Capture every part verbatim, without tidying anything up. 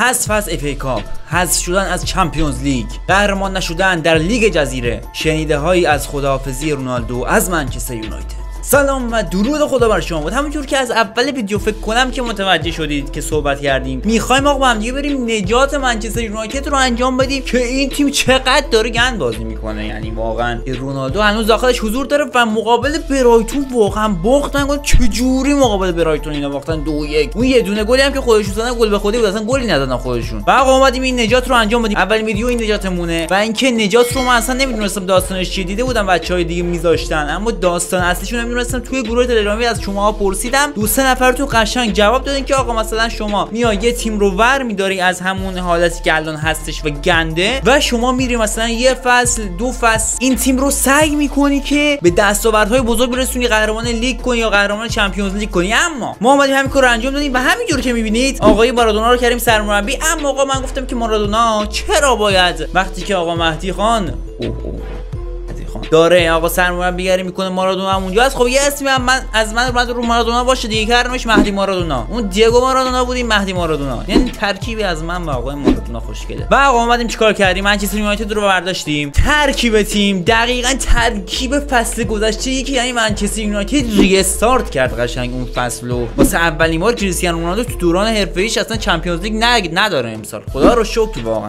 حذف از اف ای کاپ، حذف شدن از چمپیونز لیگ، قهرمان نشدن در لیگ جزیره، شنیده هایی از خداحافظی رونالدو از منچستر یونایتد. سلام و درود خدا بر شما بود. همونجور که از اول ویدیو فکر کنم که متوجه شدید که صحبت کردیم میخوایم آقا با هم دیگه بریم نجات منچستر یونایتد رو انجام بدیم که این تیم چقدر داره گند بازی میکنه. یعنی واقعا رونالدو هنوز داخلش حضور داره و مقابل برایتون واقعا باختن. چجوری مقابل برایتون اینا باختن دو یک؟ اون یه دونه گلی هم که خودشون زدن گل به خودی بود، اصلا گلی نزدن خودشون. و آقا اومدیم این نجات رو انجام بدیم. اولین ویدیو این نجاتمونه و اینکه نجات رو من اصلا نمیدونستم داستانش چیه. دیده بودم بچهای دیگه میذاشتن اما داستان اصلیشون نمیدونستم. توی گروه تلگرامی از شما پرسیدم، دو سه نفرتون قشنگ جواب دادین که آقا مثلا شما میای یه تیم رو ور میداری از همون حالتی که الان هستش و گنده و شما میری مثلا یه فصل دو فصل این تیم رو سعی میکنی که به دستاوردهای بزرگ برسونی، قهرمان لیگ کنی یا قهرمان چمپیونز لیگ کنی. اما ما اومدیم همین کارو انجام دادیم و همینجوری که میبینید آقای مارادونا رو کردیم سرمربی. اما آقا من گفتم که مارادونا چرا باید وقتی که آقا مهدی خان اوه اوه داره آقا سرمربیگری میکنه مارادونا هم اونجا هست، خب یه اسمی هم من از من رو مارادونا باشه دیگه، کردمش مهدی مارادونا. اون دیگو مارادونا بود، این مهدی مارادونا، یعنی ترکیبی از من و آقای مارادونا خوشگله. و آقا اومدیم چیکار کردیم؟ منچستر یونایتد رو برداشتیم. ترکیب تیم دقیقاً ترکیب فصل گذشته یکی، یعنی منچستر یونایتد ریستارت کرد قشنگ اون فصلو. واسه اولین بار کریستیانو رونالدو تو دوران حرفه‌ایش اصلا چمپیونز لیگ نداره امسال. خدا رو شکر واقعا.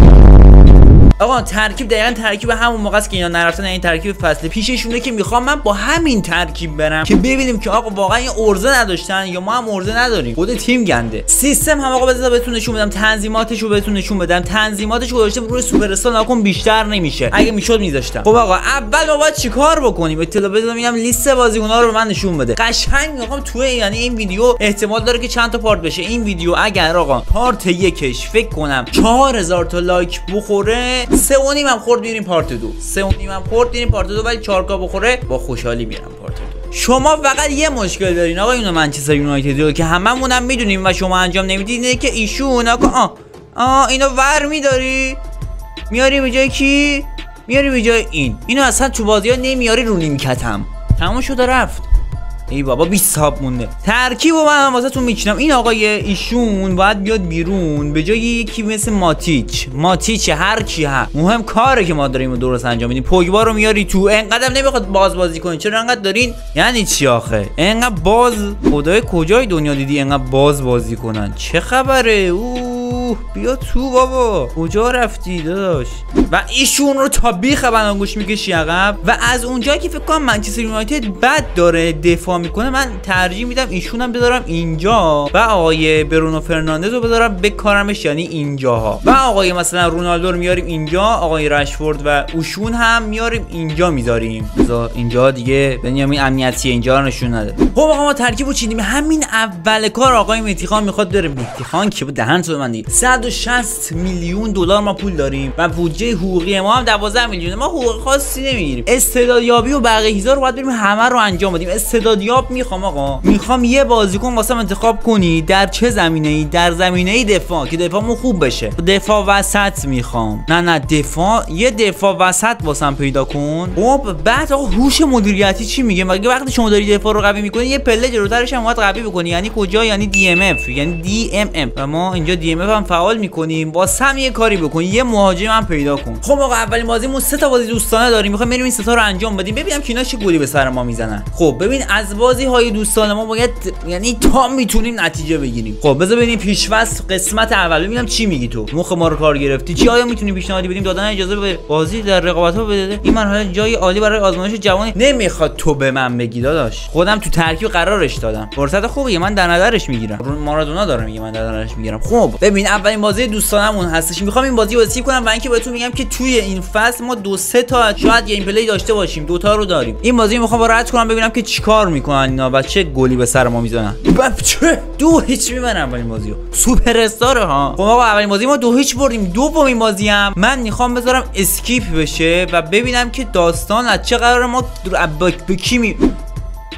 آقا ترکیب دقیقاً ترکیب همون موقع است که اینا نرفتن. این ترکیب فصل پیششونه که میخوام من با همین ترکیب برم که ببینیم که آقا واقعا این ارزه نداشتن یا ما هم ارزه نداریم. خود تیم گنده. سیستم هم آقا بذار بهتون نشون بدم، تنظیماتش رو بهتون نشون بدم. تنظیماتش رو گذاشتم روی سوپر استار، ناکن بیشتر نمیشه، اگه میشد میذاشتم. خب آقا اول ما باید چیکار بکنیم؟ اطلاع بدم میگم لیست بازیکن‌ها رو به من نشون بده. قشنگ میخوام تو یعنی این ویدیو احتمال داره که چند تا پارت بشه. این ویدیو اگر آقا پارت یکش فکر کنم چهار هزار تا لایک بخوره، سه و نیم هم خورد میریم پارت دو، سه و نیم هم خورد میریم پارت دو، ولی چهار کا بخوره با خوشحالی میرم پارت دو. شما فقط یه مشکل دارین آقا اینو منچستر یونایتد که هممون هم میدونیم و شما انجام نمیدید، اینه که ایشون آقا آ آ اینو ور میداری میاری به جای کی؟ میاری به جای این. اینو اصلا تو بازی‌ها نمیاری رو نیمکتم. تموم شده رفت. ای بابا بیست صاحب مونده. ترکیبو من واسهتون میچینم. این آقای ایشون باید بیاد بیرون به جای یکی مثل ماتیچ. ماتیچ هر کی ها، مهم کاره که ما داریم درست انجام میدیم. پوگبا رو میاری تو، انقدر نمیخواد باز بازی کنین. چرا انقدر دارین؟ یعنی چی آخه؟ انقدر باز خدای کجای دنیا دیدی انقدر باز بازی کنن؟ چه خبره؟ اوه بیا تو بابا، کجا رفتی داداش؟ و ایشون رو تا بیخ بناگوش میکشی عقب. و از اونجایی که فکر کنم منچستر یونایتد بد داره دفاع میکنه، من ترجیح میدم ایشونم بذارم اینجا و آقای برونو فرناندز رو بذارم بکارمش، یعنی اینجاها. و آقای مثلا رونالدو رو میاریم اینجا، آقای رشفورد و اوشون هم میاریم اینجا میذاریم. بذار اینجا دیگه بنیامین امنیتیه، اینجا رو نشون نده. خب آقا ما ترکیبو چیدیم. همین اول کار آقای مهدی خان میخواد بره. مهدی خان که دهن تو من دیگه. صد و شصت میلیون دلار ما پول داریم و بودجه حقوقی ما هم دوازده میلیون. ما حقوق خاصی نمیگیریم. استعدادیابی و بقیه چیزا رو باید بریم همه رو انجام بدیم. استعدادیاب میخوام آقا، میخوام یه بازیکن واسم انتخاب کنی. در چه زمینه‌ای؟ در زمینه دفاع که دفاعمون خوب بشه. دفاع وسط میخوام. نه نه دفاع، یه دفاع وسط واسم پیدا کن. خب بعد آقا هوش مدیریتی چی میگه؟ مگه وقتی شما داری دفاع رو قوی میکنی یه پله جلوترش هم باید قوی بکنی. یعنی کجا؟ یعنی دی ام اف، یعنی دی ام ام. و ما اینجا دی ام اف هم فعال میکنیم. واسم یه کاری بکن، یه مهاجم هم پیدا کن. خب آقا اولین بازیمون سه تا بازی دوستانه داریم. میخوام بریم این سه تا رو انجام بدیم، ببینم که اینا چه گلی به سر ما میزنن. خب ببین از بازی های دوستانه ما باید یعنی تا میتونیم نتیجه بگیریم. خب بذار ببینیم پیش‌فصل قسمت اول ببینم چی میگی تو. مخ ما رو کار گرفتی. چی آیا میتونیم پیشنهادی بدیم دادن اجازه به بازی در رقابت‌ها بده؟ این مرحله جای عالی برای آزمایش جوانی نمیخواد تو به من بگی داداش. خودم تو ترکیب قرارش دادم. فرصت خوبیه من در نظرش میگیرم. مارادونا داره میگه من در نظرش میگیرم. خب ببین اولین بازی دوستانمون هستش. میخوام این بازی رو اسکیپ کنم و اینکه بهتون میگم که توی این فصل ما دو سه تا شاید گیم پلی داشته باشیم. دو تا رو داریم. این بازی میخوام رد کنم ببینم که چیکار میکنن اینا و چه گلی به سر ما میزنن. چه دو هیچ میبرن اولین بازیو. سوپر استار ها. خب آقا اولین بازی ما دو هیچ بردیم. دومین بازی هم من میخوام بذارم اسکیپ بشه و ببینم که داستان از چه قراره. ما به کی می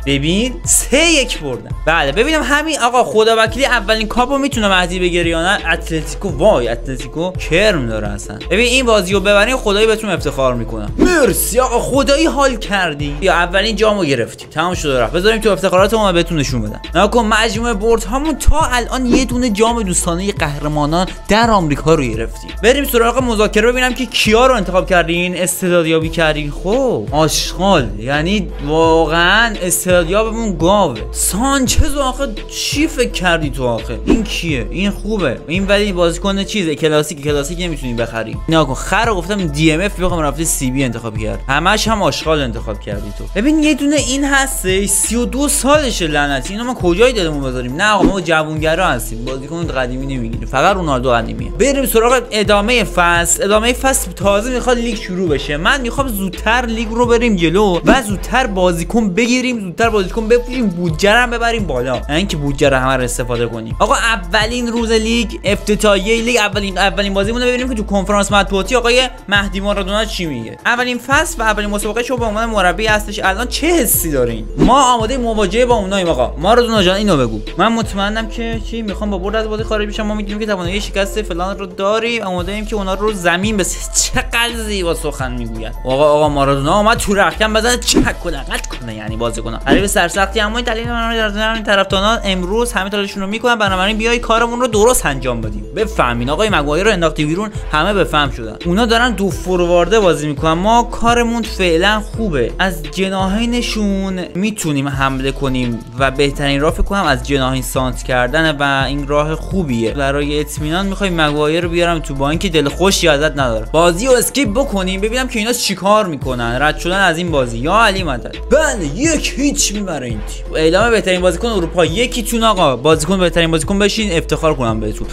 ببین سه یک بردن. بله ببینم همین آقا خدا وکیلی اولین کاپو میتونه مهدی بگیره یا نه. اتلتیکو وای اتلتیکو کرم داره اصلا. ببین این بازیو ببرین خدایی بهتون افتخار میکنم. مرسی آقا خدایی حال کردی. یا اولین جامو گرفتیم تمام شده رفت. بذاریم تو افتخاراتمون بهتون نشون بدم. نکن مجموعه برد همون تا الان یه دونه جام دوستانه قهرمانان در آمریکا رو گرفتیم. بریم سراغ مذاکره ببینم که کیا رو انتخاب کردین استعدادیابی کردین. خب آشغال یعنی واقعا استعدادیابمون گاوه. سانچز آخه چی فکر کردی تو آخه؟ این کیه؟ این خوبه. این ولی بازیکن چیزه کلاسیک کلاسیک نمیتونی بخری. نکن خر گفتم دی ام اف بخوام رفته سی بی انتخاب کرد. همش هم آشغال انتخاب کردی تو. ببین یه دونه این هسته سی و دو سالشه لعنتی. اینو ما کجای دلمون بذاریم؟ نه آقا ما جوونگرا هستیم. بازیکن قدیمی نمیگیریم. فقط رونالدو قدیمیه. بریم سراغ ادامه فصل. ادامه فصل تازه میخواد لیگ شروع بشه. من میخوام زودتر لیگ رو بریم جلو و زودتر بازیکن بگیریم، زودتر بازیکن بفروشیم، بودجه رو ببریم بالا. نه اینکه بودجه رو همه رو استفاده کنیم. آقا اولین روز لیگ افتتاحیه لیگ اولین اولین بازیمون رو ببینیم که تو کنفرانس مطبوعاتی آقای مهدی مارادونا چی میگه. اولین فصل و اولین مسابقه شو با عنوان مربی هستش. الان چه حسی دارین؟ ما آماده مواجهه با اوناییم آقا. مارادونا جان اینو بگو. من مطمئنم که چی میخوام با برد از بازی خارج بشم. ما میدونیم که توانایی شکست فلان رو داریم. آماده ایم که اونا رو زمین بس. چقدر زیبا سخن میگوید. آقا آقا مارادونا اومد تو رختکن بزنه چک و دقت کنه یعنی بازیکن. حریف سرسختی اما این دلیل من رو در طرفداران امروز همه تلاششون رو میکنن بنابراین بیای کارمون رو درست انجام بدیم. بفهمین آقای مگوایر رو انداختی بیرون همه بفهم شدن. اونا دارن دو فوروارده بازی میکنن. ما کارمون فعلا خوبه. از جناحینشون میتونیم حمله کنیم و بهترین راه فکر کنم از جناحین سانت کردن و این راه خوبیه. برای اطمینان میخوام مگوایر رو بیارم تو با اینکه دل خوشی ازت نداره. بازی رو اسکیپ بکنیم ببینم که اینا چیکار میکنن رد شدن از این بازی. یا علی مدد. بله یک هیچ میبره این تیم. اعلام بهترین بازیکن اروپا یکیتون آقا بازیکن بهترین بازیکن بشین افتخار کنم بهتون.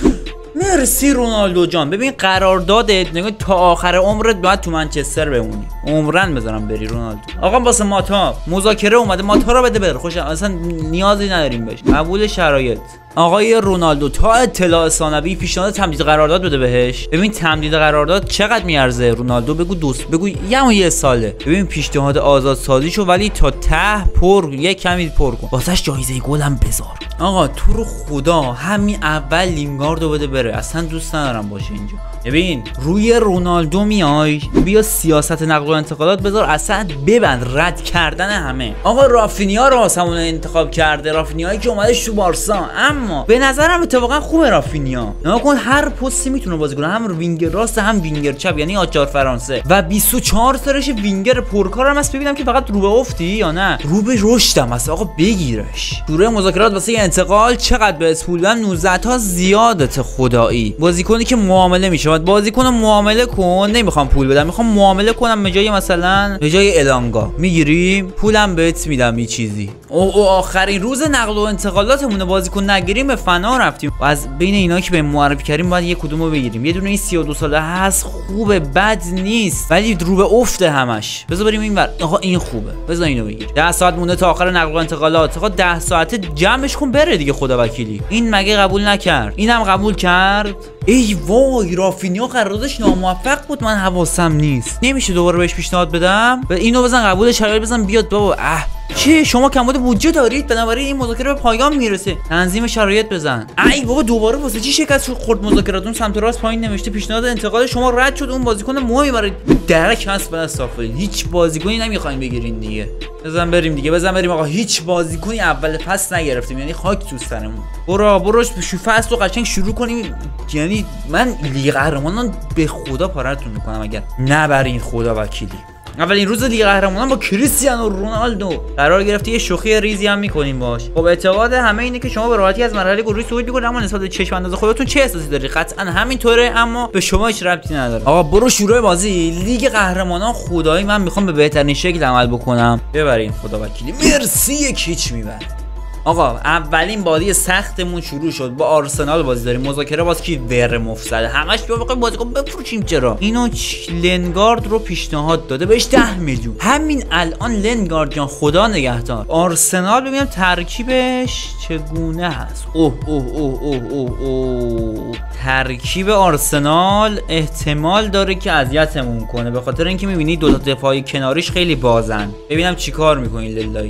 مرسی رونالدو جان. ببین قراردادت نگاه تا آخر عمرت باید تو منچستر بمونی. عمرن بذارم بری رونالدو. آقا واسه ماتا مذاکره اومده. ماتا رو بده بره. خوش اصلا نیازی نداریم بهش. قبول شرایط. آقای رونالدو تا اطلاع ثانوی پیشنهاد تمدید قرارداد بده بهش. ببین تمدید قرارداد چقدر میارزه رونالدو بگو دوست بگو یه یه ساله. ببین پیشنهاد آزاد سازیشو ولی تا ته پر یک کمی پر کن. واسش جایزه گل هم بذار. آقا تو رو خدا همین اول لینگاردو بده بره. اصلا دوست ندارم باشه اینجا. ببین روی رونالدو میای بیا سیاست نقل و انتقالات بذار اصلا ببند رد کردن همه. آقا رافینیا رو واسمون انتخاب کرده. رافینیایی که اومده تو بارسا اما به نظرم اتفاقا خوبه رافینیا. نگاه هر پستی میتونه بازی کنه. هم وینگر راست هم وینگر چپ یعنی آچار فرانسه و بیست و چهار سالش وینگر پرکارم است. ببینم که فقط رو به افتی یا نه رو به رشدم است. آقا بگیرش. دوره مذاکرات واسه انتقال چقدر به پول بدم؟ نوزده تا زیادت خدایی. بازیکنی که معامله میشه بازیکن معامله کن. نمیخوام پول بدم میخوام معامله کنم به جای مثلا به جای الانگا میگیریم پولم بهت میدم یه چیزی. او, او آخرین روز نقل و انتقالاتمون بازیکن نگیریم به فنا رفتیم و از بین اینا که به معرفی کردیم باید یه کدومو بگیریم. یه دونه این سی و دو ساله هست خوبه بد نیست ولی رو به افته همش. بذار بریم اینور. آقا این خوبه بذار اینو بگیر. ده ساعت مونده تا آخر نقل و انتقالات. آقا ده ساعته جمعش کن بره دیگه خدا وکیلی. این مگه قبول نکرد؟ اینم قبول کرد. ای وای رافینیا قراردادش ناموفق بود. من حواسم نیست. نمیشه دوباره بهش پیشنهاد بدم؟ اینو بزن قبول شرایط بزن بیاد بابا. اه چه شما کمبود بودجه دارید بنابراین این مذاکره به پایان میرسه. تنظیم شرایط بزن. ای بابا دوباره واسه چی شکست خورد مذاکراتون؟ سمت راست پایین نوشته پیشنهاد انتقال شما رد شد. اون بازیکن مهمی برای درک هست بعد صافرین. هیچ بازیکنی نمیخواین بگیرین دیگه. بزن بریم دیگه بزن بریم آقا. هیچ بازیکنی اول فصل نگرفتیم یعنی خاک تو سرمون. برو برو شو فصل رو قشنگ شروع کنیم. یعنی من لیگ قهرمانان به خدا پارتون میکنم اگر نبرین خدا وکیلی. اولین روز لیگ قهرمانان با کریستیانو رونالدو قرار گرفته. یه شوخی ریزی هم میکنیم باش. خب اعتقاد همه اینه که شما به راحتی از مرحله گروهی صعود میکنید اما نسبت به چشم انداز خودتون چه احساسی دارید؟ قطعا همینطوره اما به شما هیچ ربطی نداره. آقا برو شروع بازی. لیگ قهرمانان خدایی من میخوام به بهترین شکل عمل بکنم. ببرین خدا وکیلی. مرسی یک هیچ میبره. آقا اولین بازی سختمون شروع شد. با آرسنال بازی داریم. مذاکره باز کی ور مفسد همش بیا بخوایم بازیکن بفروشیم. چرا اینو لنگارد رو پیشنهاد داده بهش ده میلیون. همین الان لنگارد جان خدا نگهدار. آرسنال ببینم ترکیبش چگونه هست. اوه اوه اوه اوه اوه اوه ترکیب آرسنال احتمال داره که اذیتمون کنه به خاطر اینکه میبینی دو تا دفاعی کناریش خیلی بازن. ببینم چیکار میکنین للهی.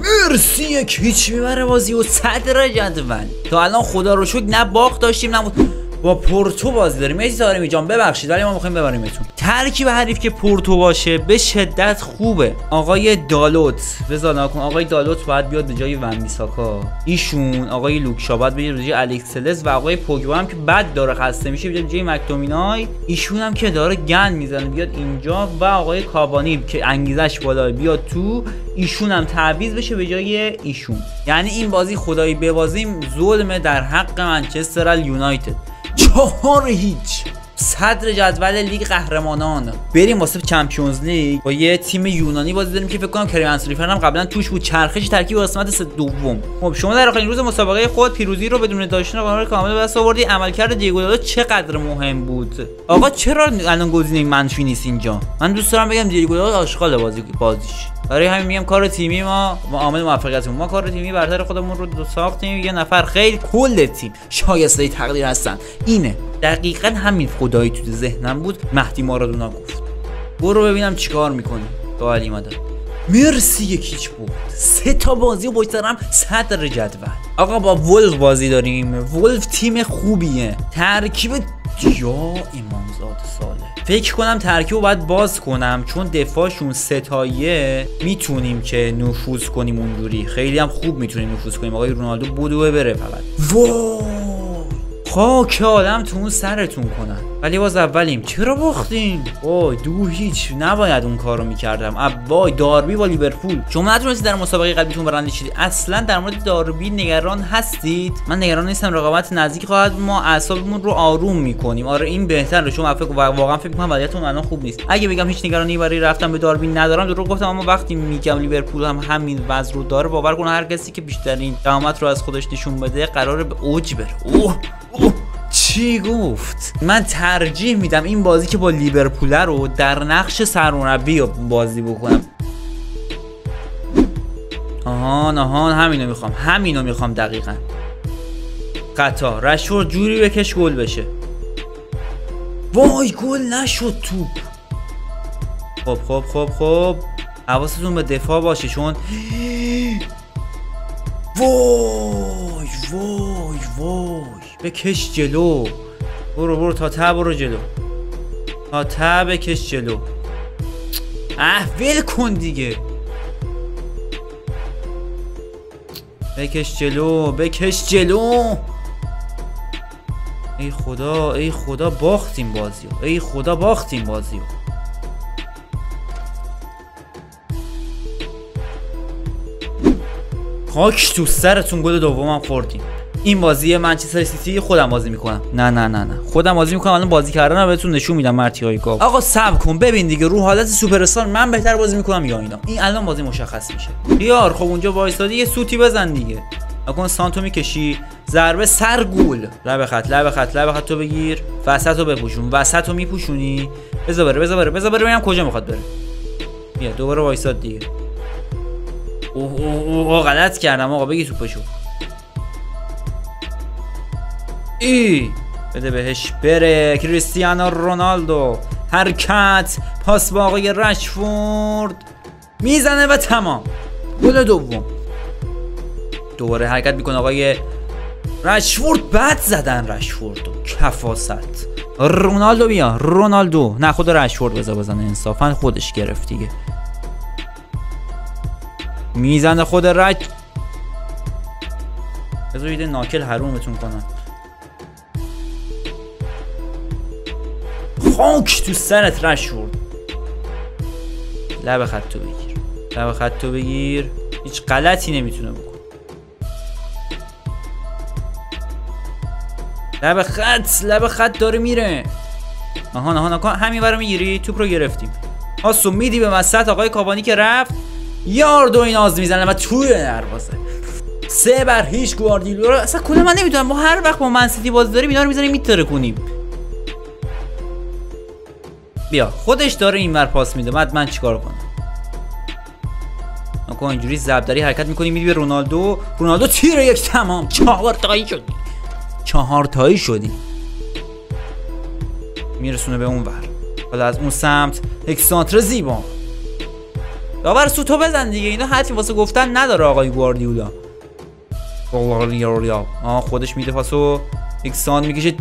مرسی یک هیچ میبره بازی و صدر جدول. تا الان خدا رو شکر نه باخت داشتیم نه با پورتو بازی داریم. مرسی طارمی جان ببخشید ولی ما میخوایم ببریمتون. ترکیب حریف که پورتو باشه به شدت خوبه. آقای دالوت بذار نکن، آقای دالوت باید بیاد به جای ون بیساکا، ایشون آقای لوکشا باید بیاد به جای الکسلس و آقای پوگبا هم که بد داره خسته میشه بیاد به جای مکتومینای، ایشون هم که داره گند میزنه بیاد اینجا و آقای کابانی که انگیزش بالا بیاد تو، ایشون هم تعویض بشه به جای ایشون. یعنی این بازی خدایی ببازیم ظلمه در حق منچستر یونایتد. چهار هیچ صدر جدول لیگ قهرمانان. بریم واسه چمپیونز لیگ با یه تیم یونانی بازی داریم که فکر کنم کریم انسولیفر هم قبلا توش بود. چرخش ترکیب قسمت دوم. خب شما در آخرین روز مسابقه خود پیروزی رو بدون داشتن قانون کامل به دست آوردی. عملکرد دیگو دالوت چقدر مهم بود. آقا چرا الان گزینه منفی نیست اینجا؟ من دوست دارم بگم دیگو دالوت آشغال بازی بازیش. برای همین میگم کار تیمی ما و عامل موفقیتمون، ما کار تیمی برتر خودمون رو دو ساختیم. یه نفر خیلی کل تیم شایسته تقدیر هستن. اینه دقیقاً همین خدایی تو ذهنم بود. مهدی مارادونا گفت برو ببینم چیکار میکنی. تا علی مدد مرسی یکیچ بود. سه تا بازی و پشترم صدر جدول. آقا با ولف بازی داریم. ولف تیم خوبیه. ترکیب یا امامزاده ساله. فکر کنم ترکیب رو باید باز کنم چون دفاعشون ستاییه میتونیم که نفوذ کنیم اونجوری. خیلی هم خوب میتونیم نفوذ کنیم. آقای رونالدو بدوه بره فقط. وای خاک آدم تو اون سرتون کنن. ولی باز اولیم. چرا باختیم؟ وای دو هیچ. نباید اون کارو میکردم. وای داربی با لیورپول. شما نتونستید در مسابقه قبلیتون برنده شید. اصلا در مورد داربی نگران هستید؟ من نگران نیستم. رقابت نزدیک خواهد. ما اعصابمون رو آروم میکنیم. آره این بهتره چون فکر واقعا فکر میکنم وضعیتون الان خوب نیست. اگه بگم هیچ نگرانی برای رفتن به داربی ندارم درو گفتم، اما وقتی میگم لیورپول هم همین وضع رو داره باور کن هر کسی که بیشترین قامت رو از خودش نشون بده قراره به اوج بره. اوه اوه چی گفت؟ من ترجیح میدم این بازی که با لیورپول رو در نقش سرمربی بازی بکنم. آهان آهان همینو میخوام. همینو میخوام دقیقاً. قطع رشفورد جوری بکش گل بشه. وای گل نشد توپ. خب خب خب خب حواستون به دفاع باشه چون وای وای وای بکش جلو. برو برو تا ته برو جلو. تا ته بکش جلو. اه ول کن دیگه. بکش جلو بکش جلو. ای خدا ای خدا باختیم بازیو. ای خدا باختیم بازیو. خاک تو سرتون گل دومم خوردیم. این بازی منچستر سیتی خودم بازی میکنم. نه نه نه نه خودم بازی میکنم. الان بازی کردن رو بهتون نشون میدم. مرتی های گاو. آقا صبر کن ببین دیگه رو حالت سوپر استار من بهتر بازی میکنم یا اینا؟ این الان بازی مشخص میشه. یار خب اونجا وایسادی یه سوتی بزن دیگه. اکن سانتو میکشی ضربه سر گل. لب خط لب خط لب خط تو بگیر. وسطو بپوشون. وسطو میپوشونی. بذار بره بذار بره بذار بره ببینم کجا میخواد بره. بیا دوباره وایساد دیگه. اوه اوه اوه غلط کردم آقا. بگی توپشو. ای بده بهش بره. کریستیانو رونالدو حرکت پاس با آقای رشفورد میزنه و تمام. گل دوم. دوباره حرکت میکنه آقای رشفورد. بد زدن رشفوردو. کفاست. رونالدو بیا. رونالدو نه خود رشفورد بذار بزنه. انصافا خودش گرفت دیگه. میزنه خود رج. بذار یه ناکل حرومتون کنن. خاک تو سرت رشفورد. لب خط تو بگیر. لب خط تو بگیر. هیچ غلطی نمیتونه بکن. لب خط لب خط داره میره. آهان آهان آهان همین برو میگیری. توپ رو گرفتیم. پاسو میدی به وسط آقای کابانی که رفت. یاردو این آز میزنه و توی دروازه. سه بر هیچ. گواردیولا رو اصلا کلا من نمیدونم ما هر وقت با من سیتی بازی داریم اینا رو میزنیم میتره کنیم. بیا خودش داره اینور پاس میده. بعد من چیکار کنم؟ نکن اینجوری زبدری حرکت میکنی میدی به رونالدو. رونالدو تیر یک تمام. چهار تایی شدی. چهار تایی شدی. میرسونه به اون ور. حالا از اون سمت یک سانتر زیبا. داور سوتو بزن دیگه، اینا حتی واسه گفتن نداره آقای گواردیولا. گواردیولا آ خودش میده پاسو، ایکسان میکشه.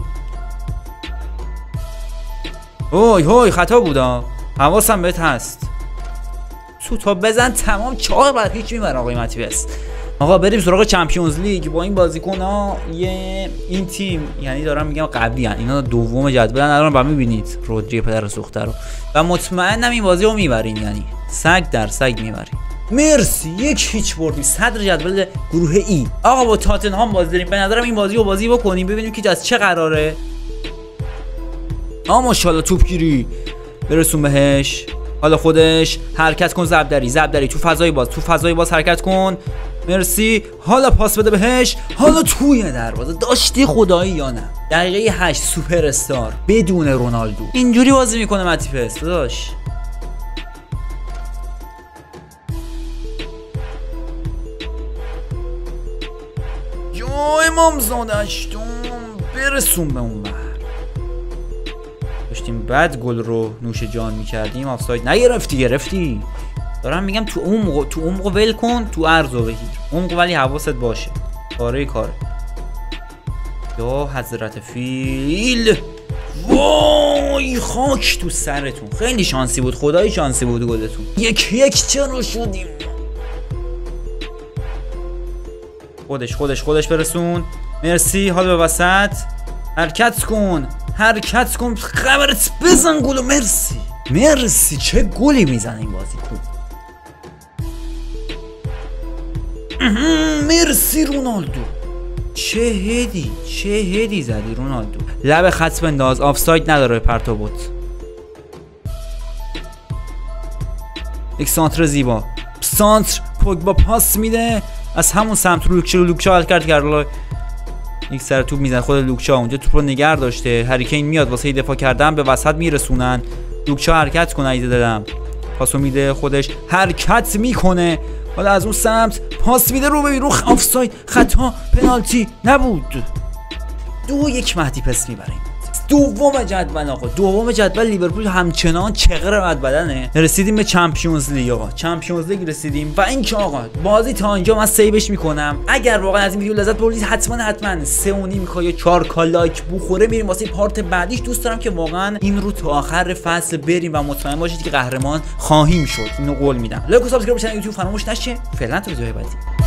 اوی هوی خطا بودا، حواسم بهت هست. سوتو بزن تمام، چهار بر هیچ میبره آقای ماتیوس. آقا بریم سراغ چمپیونز لیگ. با این بازیکن‌ها یه این تیم، یعنی دارم میگم قبلی ان، اینا دوم جدولن الان با میبینید رودری پدر سوخته رو، و مطمئنم این بازی رو میبرین، یعنی سگ در سگ میبرین. مرسی، یک هیچ بردیم صدر جدول گروه ای. آقا با تاتنهام بازی داریم، به نظرم این بازی رو بازی بکنیم ببینیم که از چه قراره. آ ماشاءالله توپگیری برسون بهش. حالا خودش حرکت کن، زبدری زبدری تو فضای باز، تو فضای باز حرکت کن. مرسی، حالا پاس بده بهش، حالا توی دروازه. داشتی خدایی یا نه؟ دقیقه هشت سوپر استار بدون رونالدو اینجوری بازی میکنه ماتیپس داداش. یا امام زادشتون برسون به اون بر. داشتیم بعد گل رو نوش جان میکردیم، آفساید نگرفتی. گرفتی دارم میگم تو اون موقع تو اون موقع ول کن، تو عرضو بگیر اون موقع، ولی حواست باشه کاره کاره. یا حضرت فیل، وای خاک تو سرتون. خیلی شانسی بود، خدای شانسی بود گلتون. یک یک چرا شدیم؟ خودش خودش خودش برسون. مرسی، حالا به وسط حرکت کن، حرکت کن، خبرت بزن گلو. مرسی مرسی، چه گلی میزنه این بازیکن. مرسی رونالدو، چه هدی چه هدی زدی رونالدو. لب خط بنداز، آفساید نداره پرتابوت. یک سانتر زیبا، سانتر پوگبا پاس میده از همون سمت رو لوکچا. لوکچا حل کرد کرد یک سر توپ میزنه خود لوکچا اونجا توپ رو نگه داشته. هری کین میاد واسه دفاع کردن، به وسط میرسونن. لوکچا حرکت کنه، ایده دادم پاسو میده، خودش حرکت میکنه، حالا از اون سمت پاس میده رو به بیرون. آفساید، خطا، پنالتی نبود. دو یک مهدی پس میبریم. دوم جدول آقا، دوم جدول لیورپول همچنان چقدر بد بدنه. رسیدیم به چمپیونز لیگ آقا، چمپیونز لیگ رسیدیم. و این که آقا بازی تا اینجا من سیوش میکنم. اگر واقعا از این ویدیو لذت بردید حتما حتما سه و نیم یا چهار کا لایک بخوره میریم واسه پارت بعدیش. دوست دارم که واقعا این رو تا آخر فصل بریم و مطمئن باشید که قهرمان خواهیم شد، اینو قول میدم. لایک و سابسکرایب چنل یوتیوب فراموش نشه. فعلا تا ویدیوهای بعدی.